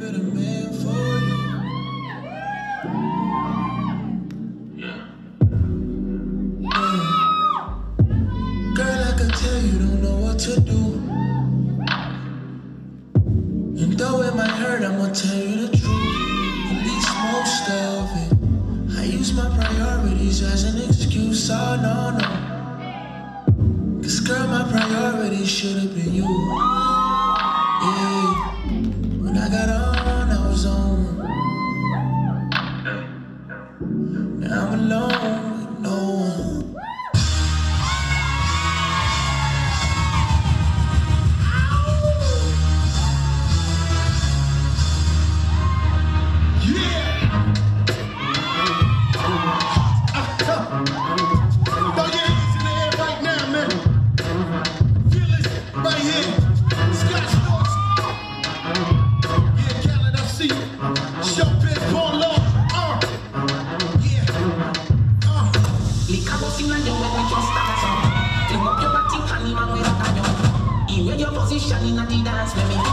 be the man for you. Yeah. Girl, I can tell you don't know what to do. And though it might hurt, I'ma tell you the truth. At least most of it. I use my priorities as an excuse, oh no, no. Cause girl, my priority should've been you. Yeah, when I got on, I was on. Now I'm alone with no one. Position in the dance, let me